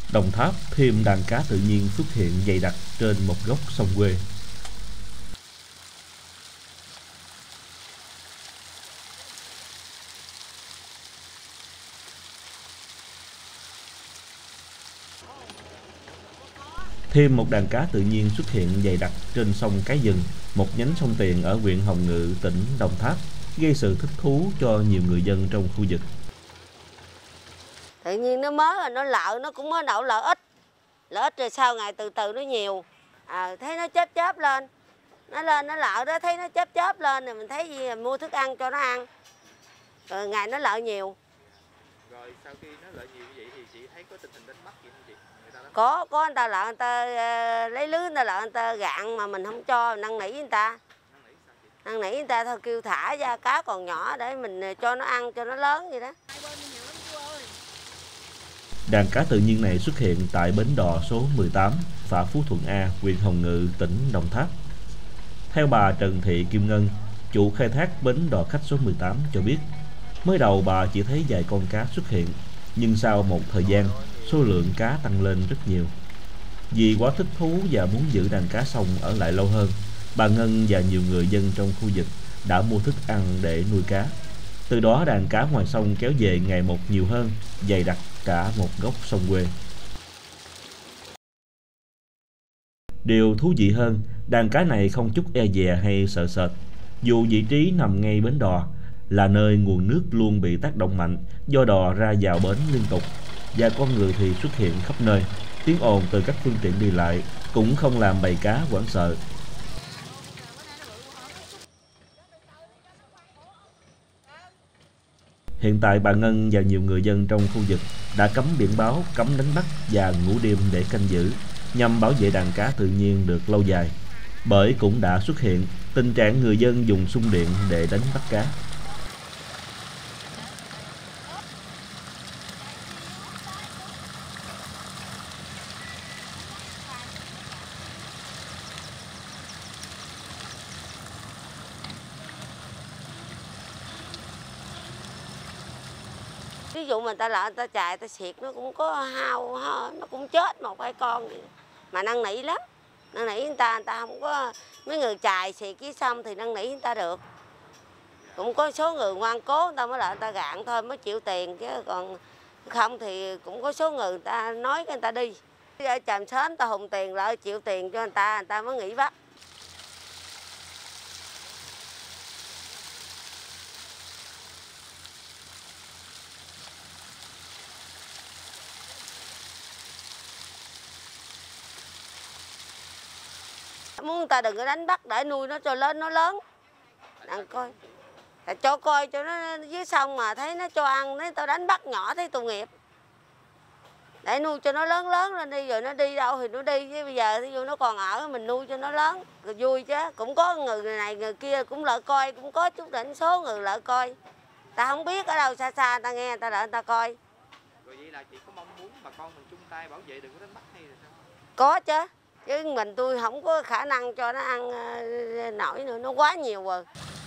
Đồng Tháp thêm đàn cá tự nhiên xuất hiện dày đặc trên một góc sông quê. Thêm một đàn cá tự nhiên xuất hiện dày đặc trên sông Cái Dừng, một nhánh sông Tiền ở huyện Hồng Ngự, tỉnh Đồng Tháp, gây sự thích thú cho nhiều người dân trong khu vực. Tự nhiên nó mới rồi nó lợ, nó cũng mới đậu lợ ít rồi sau ngày từ từ nó nhiều. Thấy nó chớp lên, nó lên nó lợ đó, thấy nó chớp lên rồi mình thấy gì mua thức ăn cho nó ăn. Rồi ngày nó lợ nhiều. Rồi sau khi nó lợ nhiều như vậy thì chị thấy có tình hình đánh bắt gì không chị? Có người ta lợ, người ta lấy lưới, người ta lợ, người ta gạn mà mình không cho, năn nỉ người ta. Năn nỉ người ta thôi, kêu thả ra cá còn nhỏ để mình cho nó ăn, cho nó lớn vậy đó. Đàn cá tự nhiên này xuất hiện tại bến đò số 18, xã Phú Thuận A, huyện Hồng Ngự, tỉnh Đồng Tháp. Theo bà Trần Thị Kim Ngân, chủ khai thác bến đò khách số 18 cho biết, mới đầu bà chỉ thấy vài con cá xuất hiện, nhưng sau một thời gian, số lượng cá tăng lên rất nhiều. Vì quá thích thú và muốn giữ đàn cá sông ở lại lâu hơn, bà Ngân và nhiều người dân trong khu vực đã mua thức ăn để nuôi cá. Từ đó đàn cá ngoài sông kéo về ngày một nhiều hơn, dày đặc cả một góc sông quê. Điều thú vị hơn, đàn cá này không chút e dè hay sợ sệt. Dù vị trí nằm ngay bến đò, là nơi nguồn nước luôn bị tác động mạnh do đò ra vào bến liên tục, và con người thì xuất hiện khắp nơi. Tiếng ồn từ các phương tiện đi lại cũng không làm bầy cá hoảng sợ. Hiện tại bà Ngân và nhiều người dân trong khu vực đã cắm biển báo cấm đánh bắt và ngủ đêm để canh giữ, nhằm bảo vệ đàn cá tự nhiên được lâu dài. Bởi cũng đã xuất hiện tình trạng người dân dùng xung điện để đánh bắt cá. Ví dụ mình ta lợ, người ta chạy, ta xiệt nó cũng có hao, nó cũng chết một hai con vậy. Mà năn nỉ lắm, năn nỉ người ta không có, mấy người chài xiệt với xong thì năn nỉ người ta được. Cũng có số người ngoan cố, người ta mới lại người ta gạn thôi, mới chịu tiền, chứ còn không thì cũng có số người ta nói người ta đi. Ở Tràm Sến người ta hùng tiền lại chịu tiền cho người ta mới nghỉ bắt. Muốn người ta đừng có đánh bắt để nuôi nó cho lên nó lớn. Đang coi. Cho coi cho nó dưới sông mà thấy nó cho ăn, thấy tao đánh bắt nhỏ thấy tội nghiệp. Để nuôi cho nó lớn lớn lên đi, rồi nó đi đâu thì nó đi, chứ bây giờ thí dụ nó còn ở mình nuôi cho nó lớn, rồi vui chứ. Cũng có người này người kia cũng lỡ coi, cũng có chút đỉnh số người lỡ coi. Ta không biết ở đâu xa xa ta nghe ta lỡ người ta coi. Rồi vậy là chị có mong muốn bà con mình chung tay bảo vệ đừng có đánh bắt hay là sao? Có chứ. Chứ mình tôi không có khả năng cho nó ăn nổi nữa, nó quá nhiều rồi.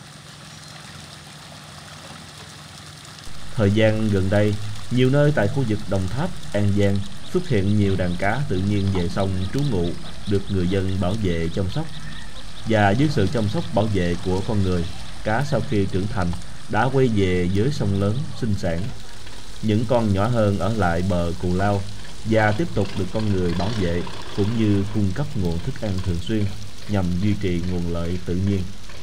Thời gian gần đây, nhiều nơi tại khu vực Đồng Tháp, An Giang xuất hiện nhiều đàn cá tự nhiên về sông trú ngụ được người dân bảo vệ chăm sóc. Và dưới sự chăm sóc bảo vệ của con người, cá sau khi trưởng thành đã quay về với sông lớn sinh sản. Những con nhỏ hơn ở lại bờ Cù Lao và tiếp tục được con người bảo vệ cũng như cung cấp nguồn thức ăn thường xuyên nhằm duy trì nguồn lợi tự nhiên.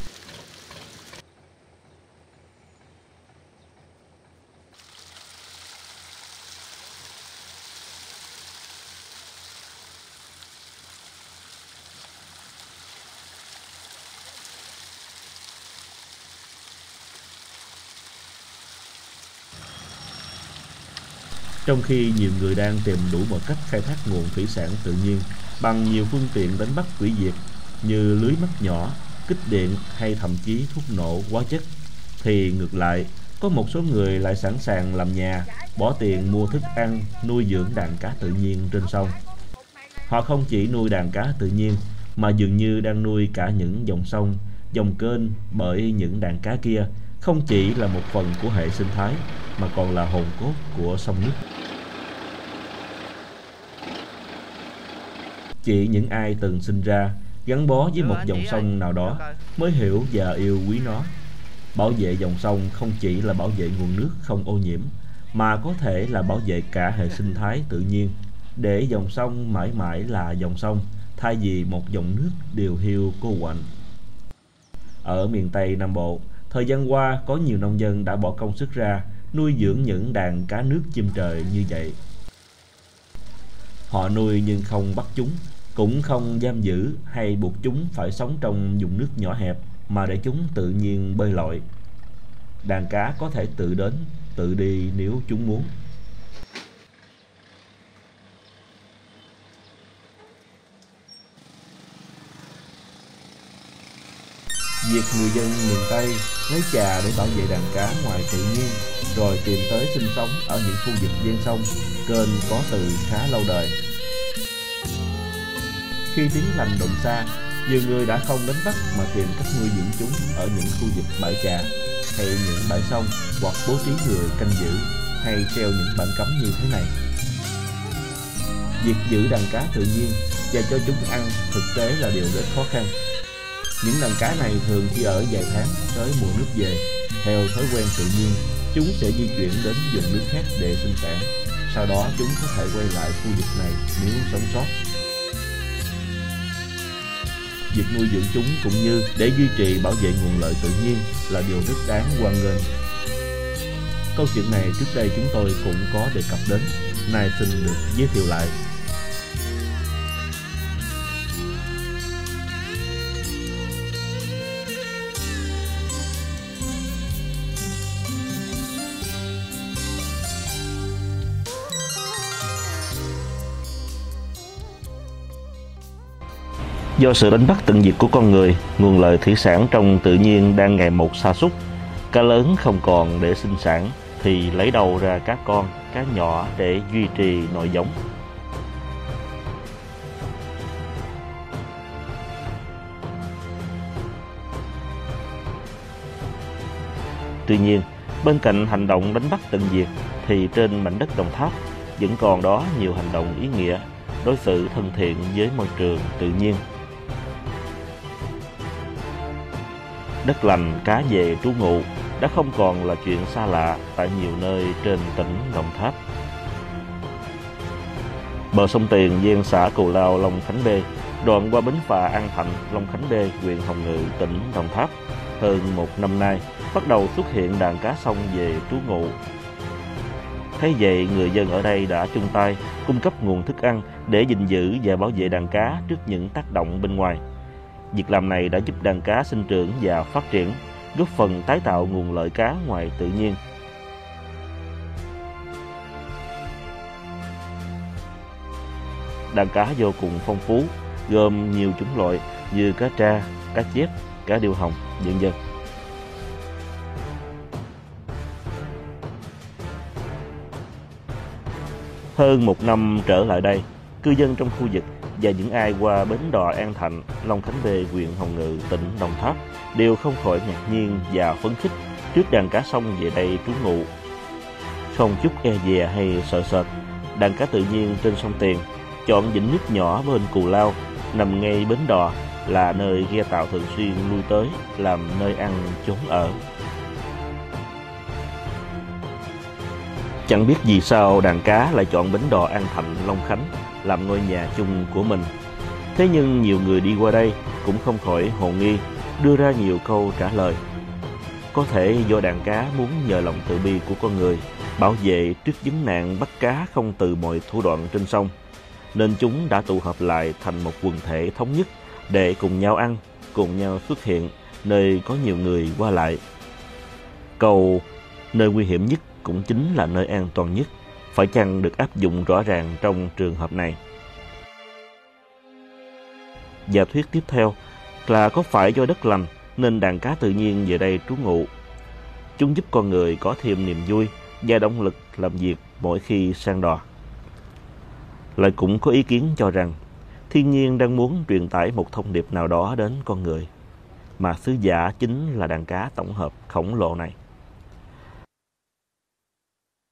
Trong khi nhiều người đang tìm đủ mọi cách khai thác nguồn thủy sản tự nhiên bằng nhiều phương tiện đánh bắt hủy diệt như lưới mắt nhỏ, kích điện hay thậm chí thuốc nổ, hóa chất, thì ngược lại, có một số người lại sẵn sàng làm nhà, bỏ tiền mua thức ăn, nuôi dưỡng đàn cá tự nhiên trên sông. Họ không chỉ nuôi đàn cá tự nhiên mà dường như đang nuôi cả những dòng sông, dòng kênh, bởi những đàn cá kia không chỉ là một phần của hệ sinh thái mà còn là hồn cốt của sông nước. Chỉ những ai từng sinh ra, gắn bó với một dòng sông nào đó mới hiểu và yêu quý nó. Bảo vệ dòng sông không chỉ là bảo vệ nguồn nước không ô nhiễm, mà có thể là bảo vệ cả hệ sinh thái tự nhiên, để dòng sông mãi mãi là dòng sông, thay vì một dòng nước điều hiu cô quạnh. Ở miền Tây Nam Bộ, thời gian qua có nhiều nông dân đã bỏ công sức ra nuôi dưỡng những đàn cá nước chim trời như vậy. Họ nuôi nhưng không bắt chúng, cũng không giam giữ hay buộc chúng phải sống trong vùng nước nhỏ hẹp, mà để chúng tự nhiên bơi lội. Đàn cá có thể tự đến, tự đi nếu chúng muốn. Việc người dân miền Tây lấy chà để bảo vệ đàn cá ngoài tự nhiên, rồi tìm tới sinh sống ở những khu vực ven sông, kênh có từ khá lâu đời. Khi tiếng lành đụng xa, nhiều người đã không đánh bắt mà tìm cách nuôi dưỡng chúng ở những khu vực bãi chà hay những bãi sông, hoặc bố trí người canh giữ hay treo những bảng cấm như thế này. Việc giữ đàn cá tự nhiên và cho chúng ăn thực tế là điều rất khó khăn. Những đàn cá này thường chỉ ở vài tháng tới mùa nước về. Theo thói quen tự nhiên, chúng sẽ di chuyển đến vùng nước khác để sinh sản. Sau đó chúng có thể quay lại khu vực này nếu sống sót. Việc nuôi dưỡng chúng cũng như để duy trì bảo vệ nguồn lợi tự nhiên là điều rất đáng hoan nghênh. Câu chuyện này trước đây chúng tôi cũng có đề cập đến, nay xin được giới thiệu lại. Do sự đánh bắt tận diệt của con người, nguồn lợi thủy sản trong tự nhiên đang ngày một sa sút. Cá lớn không còn để sinh sản thì lấy đâu ra cá con, cá nhỏ để duy trì nội giống. Tuy nhiên, bên cạnh hành động đánh bắt tận diệt thì trên mảnh đất Đồng Tháp vẫn còn đó nhiều hành động ý nghĩa, đối xử thân thiện với môi trường tự nhiên. Đất lành cá về trú ngụ đã không còn là chuyện xa lạ tại nhiều nơi trên tỉnh Đồng Tháp. Bờ sông Tiền ven xã Cù Lao, Long Khánh B, đoạn qua bến phà An Thạnh, Long Khánh B, huyện Hồng Ngự, tỉnh Đồng Tháp, hơn một năm nay bắt đầu xuất hiện đàn cá sông về trú ngụ. Thế vậy, người dân ở đây đã chung tay cung cấp nguồn thức ăn để gìn giữ và bảo vệ đàn cá trước những tác động bên ngoài. Việc làm này đã giúp đàn cá sinh trưởng và phát triển, góp phần tái tạo nguồn lợi cá ngoài tự nhiên. Đàn cá vô cùng phong phú, gồm nhiều chủng loại như cá tra, cá chép, cá điêu hồng, vân vân. Hơn một năm trở lại đây, cư dân trong khu vực và những ai qua bến đò An Thạnh, Long Khánh B, huyện Hồng Ngự, tỉnh Đồng Tháp đều không khỏi ngạc nhiên và phấn khích trước đàn cá sông về đây trú ngụ. Không chút e dè hay sợ sệt, đàn cá tự nhiên trên sông Tiền chọn vịnh nước nhỏ bên Cù Lao, nằm ngay bến đò, là nơi ghe tàu thường xuyên lui tới làm nơi ăn chốn ở. Chẳng biết vì sao đàn cá lại chọn bến đò An Thạnh, Long Khánh làm ngôi nhà chung của mình. Thế nhưng nhiều người đi qua đây cũng không khỏi hồ nghi, đưa ra nhiều câu trả lời. Có thể do đàn cá muốn nhờ lòng từ bi của con người bảo vệ trước vấn nạn bắt cá không từ mọi thủ đoạn trên sông, nên chúng đã tụ hợp lại thành một quần thể thống nhất để cùng nhau ăn, cùng nhau xuất hiện nơi có nhiều người qua lại. Câu nơi nguy hiểm nhất cũng chính là nơi an toàn nhất phải chăng được áp dụng rõ ràng trong trường hợp này? Giả thuyết tiếp theo là có phải do đất lành nên đàn cá tự nhiên về đây trú ngụ. Chúng giúp con người có thêm niềm vui và động lực làm việc mỗi khi sang đò. Lại cũng có ý kiến cho rằng thiên nhiên đang muốn truyền tải một thông điệp nào đó đến con người, mà sứ giả chính là đàn cá tổng hợp khổng lồ này.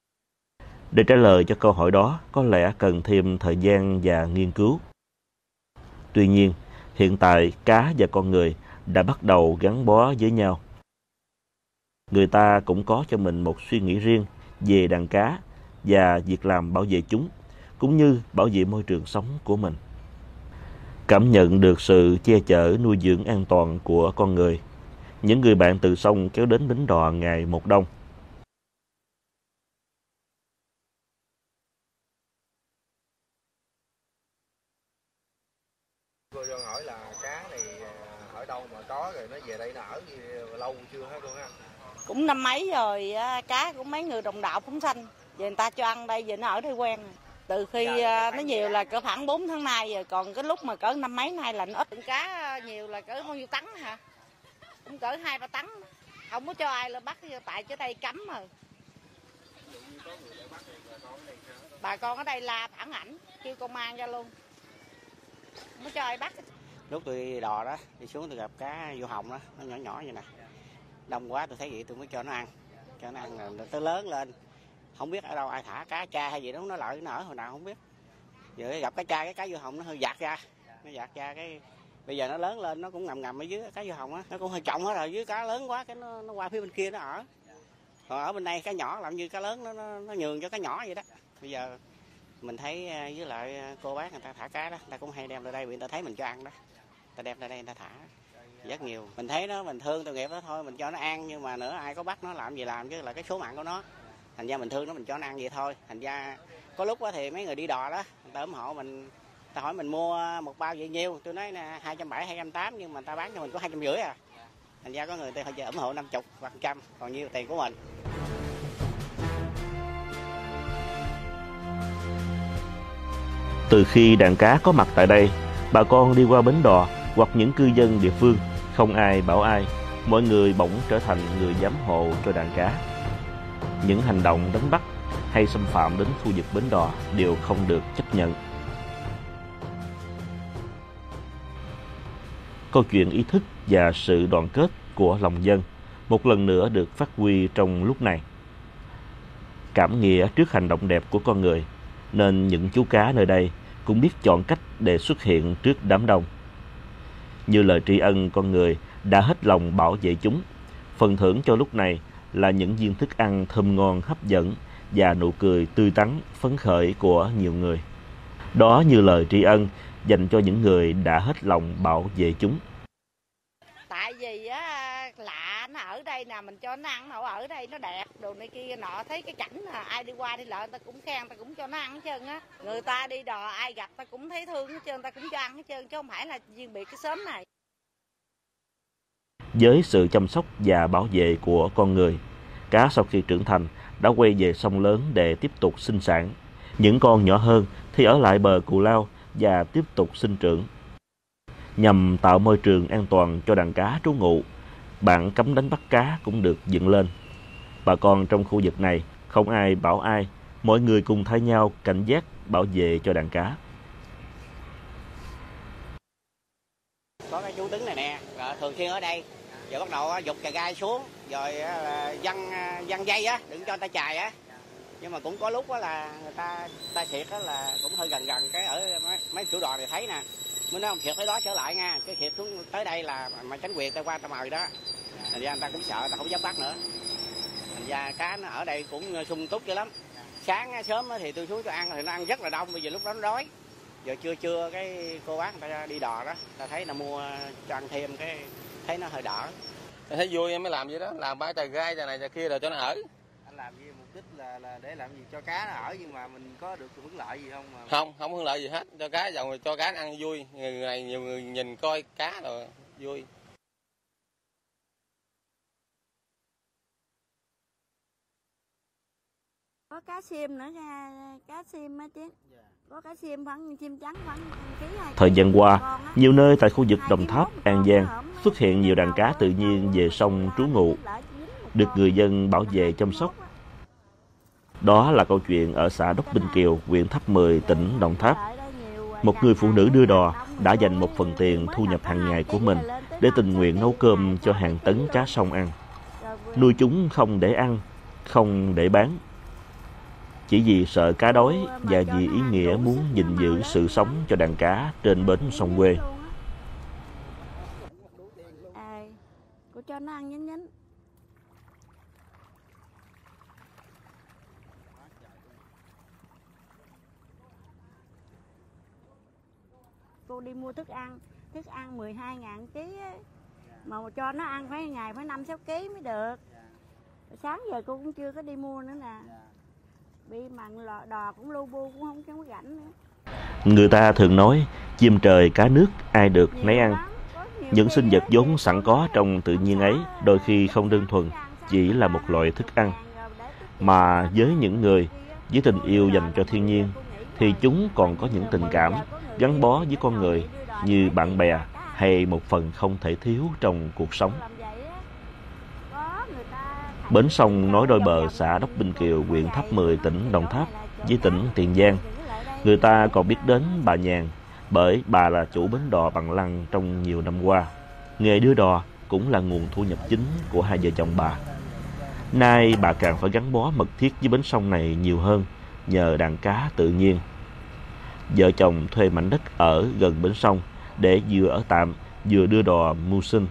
Để trả lời cho câu hỏi đó, có lẽ cần thêm thời gian và nghiên cứu. Tuy nhiên, hiện tại cá và con người đã bắt đầu gắn bó với nhau. Người ta cũng có cho mình một suy nghĩ riêng về đàn cá và việc làm bảo vệ chúng, cũng như bảo vệ môi trường sống của mình. Cảm nhận được sự che chở nuôi dưỡng an toàn của con người, những người bạn từ sông kéo đến Bến Đò ngày một đông. Cô cho hỏi là cá này ở đâu mà có rồi nó về đây nó ở lâu chưa hả cô ha? Cũng năm mấy rồi, cá cũng mấy người đồng đạo phóng sanh. Giờ người ta cho ăn đây, giờ nó ở đây quen. Từ khi nó nhiều là cỡ khoảng 4 tháng nay rồi, còn cái lúc mà cỡ năm mấy nay là nó ít. Cá nhiều là cỡ bao nhiêu tấn hả? Cũng cỡ 2-3 tấn. Không có cho ai là bắt, tại chỗ đây cấm rồi. Bà con ở đây la phản ảnh, kêu công an ra luôn. Không có cho ai bắt. Lúc tôi đi đò đó, đi xuống tôi gặp cá vô hồng đó, nó nhỏ nhỏ như nè. Đông quá tôi thấy vậy tôi mới cho nó ăn là tới lớn lên. Không biết ở đâu ai thả cá cha hay gì đó, nó lợi nở hồi nào không biết. Giờ gặp cái cá vô hồng nó hơi giạt ra, cái bây giờ nó lớn lên nó cũng ngầm ở dưới cá vô hồng á, nó cũng hơi trọng hết rồi, dưới cá lớn quá cái nó qua phía bên kia nó ở. Còn ở bên đây cá nhỏ làm như cá lớn nó nhường cho cá nhỏ vậy đó. Bây giờ mình thấy với lại cô bác người ta thả cá đó, người ta cũng hay đem ra đây vì người ta thấy mình cho ăn đó. Ta đem ra đây người ta thả rất nhiều. Mình thấy nó mình thương tội nghiệp đó thôi, mình cho nó ăn, nhưng mà nữa ai có bắt nó làm gì làm chứ là cái số mạng của nó. Thành ra mình thương nó, mình cho nó ăn vậy thôi. Thành ra có lúc thì mấy người đi đò đó, người ta ủng hộ mình, ta hỏi mình mua một bao vậy nhiêu, tôi nói là 270, 280 nhưng mà người ta bán cho mình có 250 à. Thành ra có người ta ủng hộ 50%, còn nhiêu tiền của mình. Từ khi đàn cá có mặt tại đây, bà con đi qua bến đò hoặc những cư dân địa phương, không ai bảo ai, mọi người bỗng trở thành người giám hộ cho đàn cá. Những hành động đánh bắt hay xâm phạm đến khu vực bến đò đều không được chấp nhận. Câu chuyện ý thức và sự đoàn kết của lòng dân một lần nữa được phát huy trong lúc này. Cảm nghĩa trước hành động đẹp của con người, nên những chú cá nơi đây cũng biết chọn cách để xuất hiện trước đám đông. Như lời tri ân con người đã hết lòng bảo vệ chúng, phần thưởng cho lúc này là những viên thức ăn thơm ngon hấp dẫn và nụ cười tươi tắn phấn khởi của nhiều người. Đó như lời tri ân dành cho những người đã hết lòng bảo vệ chúng. Tại vì á, lạ nó ở đây nè, mình cho nó ăn, nó ở đây nó đẹp, đồ này kia nọ, thấy cái cảnh ai đi qua đi lại người ta cũng khen, người ta cũng cho nó ăn hết trơn á. Người ta đi đò ai gặp ta cũng thấy thương hết trơn, người ta cũng cho ăn hết trơn, chứ không phải là riêng biệt cái xóm này. Với sự chăm sóc và bảo vệ của con người, cá sau khi trưởng thành đã quay về sông lớn để tiếp tục sinh sản. Những con nhỏ hơn thì ở lại bờ Cù Lao và tiếp tục sinh trưởng. Nhằm tạo môi trường an toàn cho đàn cá trú ngụ, bảng cấm đánh bắt cá cũng được dựng lên. Bà con trong khu vực này không ai bảo ai, mọi người cùng thay nhau cảnh giác bảo vệ cho đàn cá. Có cái chú Tứng này nè, thường xuyên ở đây, giờ bắt đầu giục chà gai xuống, rồi văng dây á, đừng cho người ta chài á. Nhưng mà cũng có lúc á là người ta thiệt á là cũng hơi gần cái ở mấy chủ đò này thấy nè. Mới nói không thiệt tới đó trở lại nha, cái thiệt xuống tới đây là mà chính quyền ta qua ta mời đó. Thành ra người ta cũng sợ, ta không dám bắt nữa. Thành ra cá nó ở đây cũng sung túc dữ lắm. Sáng sớm thì tôi xuống cho ăn thì nó ăn rất là đông, bây giờ lúc đó nó đói. Giờ trưa cái cô bác người ta đi đò đó, ta thấy là mua cho ăn thêm cái thấy nó hơi đỡ. Thấy vui em mới làm vậy đó, làm bãi trà gai trà này trà kia rồi cho nó ở. Anh làm gì mục đích là để làm gì cho cá nó ở, nhưng mà mình có được hưởng lợi gì không? Không hưởng lợi gì hết, cho cá dòng cho cá nó ăn vui, người này nhiều người nhìn coi cá rồi vui. Có cá sim nữa nha, cá sim á chứ. Có cá sim khoảng chim trắng khoảng ký. Thời gian qua, nhiều nơi tại khu vực Đồng Tháp, An Giang xuất hiện nhiều đàn cá tự nhiên về sông trú ngụ, được người dân bảo vệ chăm sóc. Đó là câu chuyện ở xã Đốc Binh Kiều, huyện Tháp Mười, tỉnh Đồng Tháp. Một người phụ nữ đưa đò đã dành một phần tiền thu nhập hàng ngày của mình để tình nguyện nấu cơm cho hàng tấn cá sông ăn. Nuôi chúng không để ăn, không để bán. chỉ vì sợ cá đói và vì ý nghĩa muốn gìn giữ sự sống cho đàn cá trên bến sông quê. Cô cho nó ăn nhín nhín. Cô đi mua thức ăn 12.000 ký mà cho nó ăn phải ngày phải 5-6 ký mới được. Sáng giờ cô cũng chưa có đi mua nữa nè. Bị mặn đò cũng lu bu cũng không có rảnh nữa. Người ta thường nói chim trời cá nước ai được nấy ăn. Những sinh vật vốn sẵn có trong tự nhiên ấy đôi khi không đơn thuần chỉ là một loại thức ăn, mà với những người với tình yêu dành cho thiên nhiên thì chúng còn có những tình cảm gắn bó với con người như bạn bè hay một phần không thể thiếu trong cuộc sống. Bến sông nối đôi bờ xã Đốc Binh Kiều, huyện Tháp 10, tỉnh Đồng Tháp với tỉnh Tiền Giang. Người ta còn biết đến bà Nhàn bởi bà là chủ bến đò Bằng Lăng trong nhiều năm qua. Nghề đưa đò cũng là nguồn thu nhập chính của hai vợ chồng bà. Nay bà càng phải gắn bó mật thiết với bến sông này nhiều hơn nhờ đàn cá tự nhiên. Vợ chồng thuê mảnh đất ở gần bến sông để vừa ở tạm vừa đưa đò mưu sinh.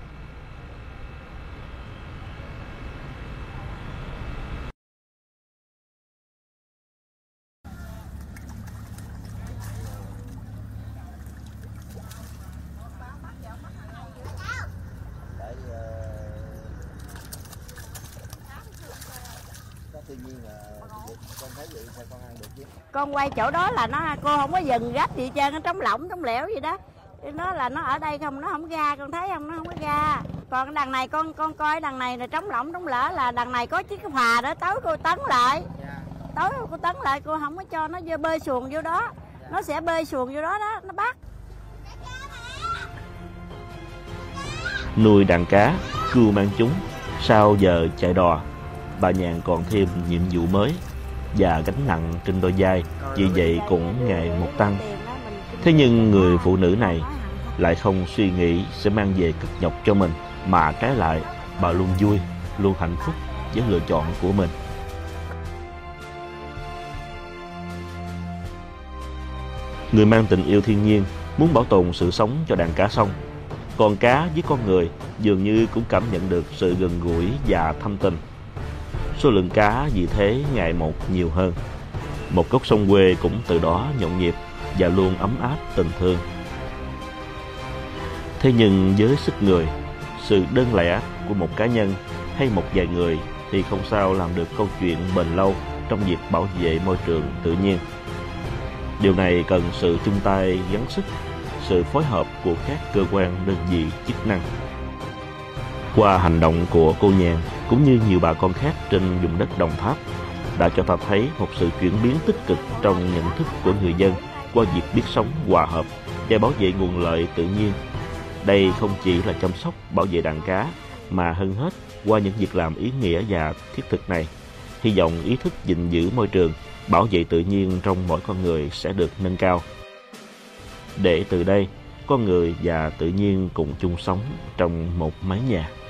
Con quay chỗ đó là cô không có dừng gấp gì trơn, nó trống lỏng trống lẻo gì đó. Nó là nó ở đây không, nó không ra, con thấy không, nó không có ra. Còn đằng này con coi đằng này là trống lỏng trống lỡ, là đằng này có chiếc phà đó, tối cô tấn lại. Tối cô tấn lại, cô không có cho nó bơi xuồng vô đó. Nó sẽ bơi xuồng vô đó đó, nó bắt. Nuôi đàn cá, cưu mang chúng, sau giờ chạy đò, bà Nhàn còn thêm nhiệm vụ mới và gánh nặng trên đôi vai, vì vậy cũng ngày một tăng. Thế nhưng người phụ nữ này lại không suy nghĩ sẽ mang về cực nhọc cho mình, mà trái lại bà luôn vui, luôn hạnh phúc với lựa chọn của mình. Người mang tình yêu thiên nhiên muốn bảo tồn sự sống cho đàn cá sông, còn cá với con người dường như cũng cảm nhận được sự gần gũi và thâm tình. Số lượng cá vì thế ngày một nhiều hơn. Một góc sông quê cũng từ đó nhộn nhịp và luôn ấm áp tình thương. Thế nhưng với sức người, sự đơn lẻ của một cá nhân hay một vài người thì không sao làm được câu chuyện bền lâu trong việc bảo vệ môi trường tự nhiên. Điều này cần sự chung tay gắng sức, sự phối hợp của các cơ quan đơn vị chức năng. Qua hành động của cô Nhàn cũng như nhiều bà con khác trên vùng đất Đồng Tháp đã cho ta thấy một sự chuyển biến tích cực trong nhận thức của người dân qua việc biết sống hòa hợp và bảo vệ nguồn lợi tự nhiên. Đây không chỉ là chăm sóc bảo vệ đàn cá, mà hơn hết qua những việc làm ý nghĩa và thiết thực này, hy vọng ý thức gìn giữ môi trường, bảo vệ tự nhiên trong mỗi con người sẽ được nâng cao. Để từ đây, con người và tự nhiên cùng chung sống trong một mái nhà.